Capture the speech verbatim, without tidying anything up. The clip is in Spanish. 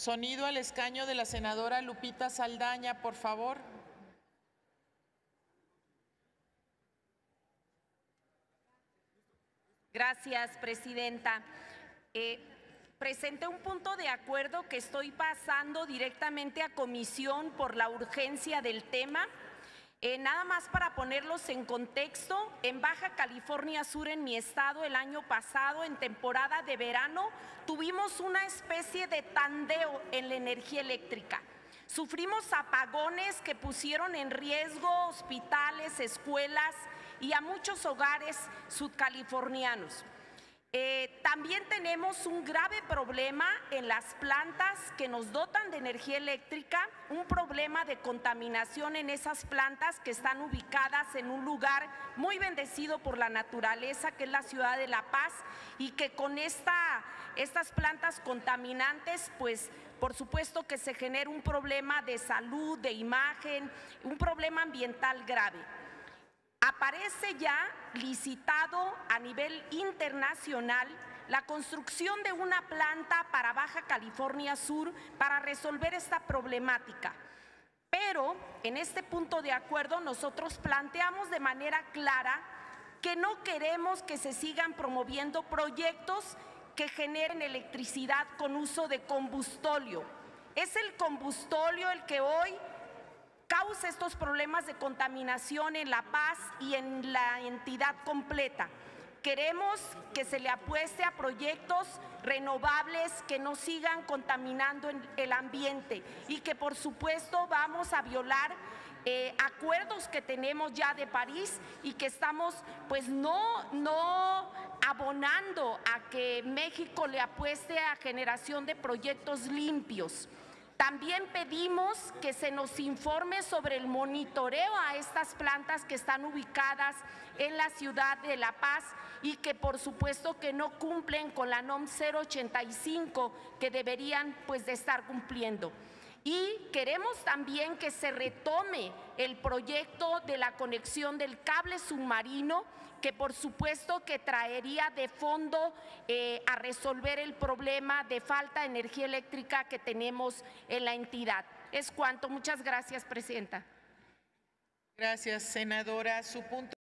Sonido al escaño de la senadora Lupita Saldaña, por favor. Gracias, presidenta. Eh, presenté un punto de acuerdo que estoy pasando directamente a comisión por la urgencia del tema. Eh, nada más para ponerlos en contexto, en Baja California Sur, en mi estado, el año pasado, en temporada de verano, tuvimos una especie de tandeo en la energía eléctrica. Sufrimos apagones que pusieron en riesgo hospitales, escuelas y a muchos hogares sudcalifornianos. Eh, también tenemos un grave problema en las plantas que nos dotan de energía eléctrica, un problema de contaminación en esas plantas que están ubicadas en un lugar muy bendecido por la naturaleza, que es la ciudad de La Paz, y que con esta, estas plantas contaminantes, pues por supuesto que se genera un problema de salud, de imagen, un problema ambiental grave. Aparece ya licitado a nivel internacional la construcción de una planta para Baja California Sur para resolver esta problemática. Pero en este punto de acuerdo nosotros planteamos de manera clara que no queremos que se sigan promoviendo proyectos que generen electricidad con uso de combustóleo. Es el combustóleo el que hoy causa estos problemas de contaminación en La Paz y en la entidad completa. Queremos que se le apueste a proyectos renovables que no sigan contaminando el ambiente y que por supuesto vamos a violar eh, acuerdos que tenemos ya de París y que estamos pues no, no abonando a que México le apueste a generación de proyectos limpios. También pedimos que se nos informe sobre el monitoreo a estas plantas que están ubicadas en la ciudad de La Paz y que por supuesto que no cumplen con la NOM cero ochenta y cinco que deberían pues de estar cumpliendo. Y queremos también que se retome el proyecto de la conexión del cable submarino, que por supuesto que traería de fondo eh, a resolver el problema de falta de energía eléctrica que tenemos en la entidad. Es cuanto. Muchas gracias, presidenta. Gracias, senadora. Su punto